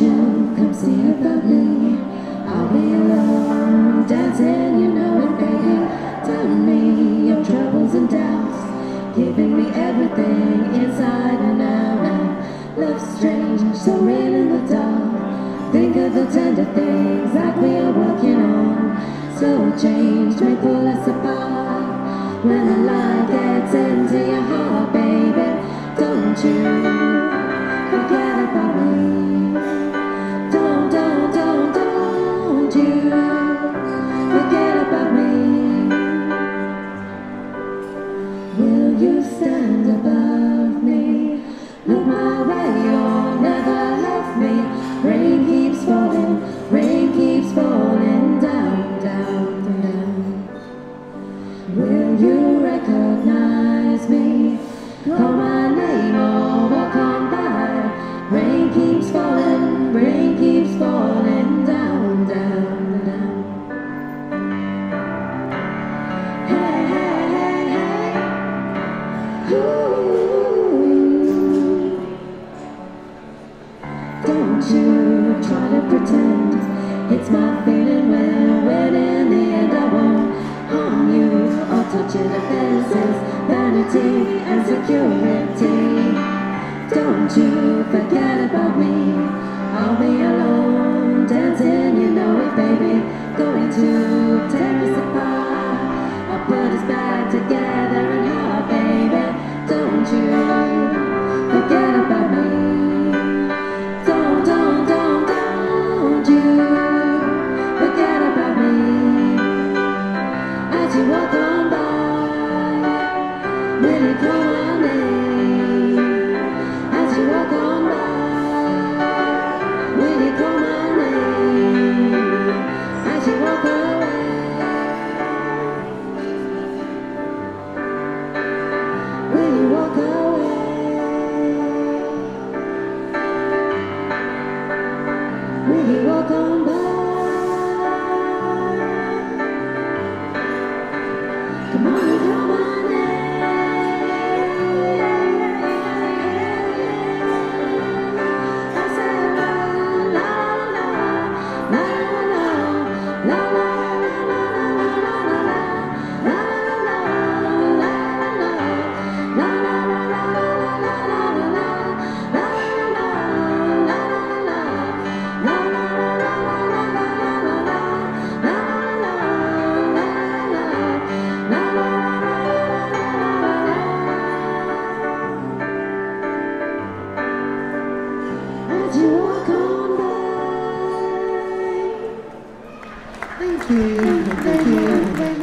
you come see about me? I'll be alone, dancing, you know it, baby. Telling me your troubles and doubts, giving me everything inside and out. And love's strange, so real in the dark. Think of the tender things that we are working on. So change may pull us apart. When the light gets into your heart, baby, don't you forget about me. Don't you forget about me. Will you stand above me? Look my way, you'll never left me. Rain keeps falling down, down, down. Will you recognize me? Call my name or walk on by. Rain keeps falling down, down, down. Hey, hey, hey, hey. Ooh. Don't you try to pretend it's my feeling when in the end I won't harm you or touch your defenses, vanity and security. Don't you forget about me. I'll be alone, dancing, you know it, baby. Going to tear us apart, I'll put us back together and hard, baby. Don't you forget about me. Don't you forget about me. As you walk on by, will you call my name? As you walk on by, will you call my name? As you walk away, will you walk away? Will you walk on by? Come on and call my name. I said la la la la la la la la as you walk on by. Thank you.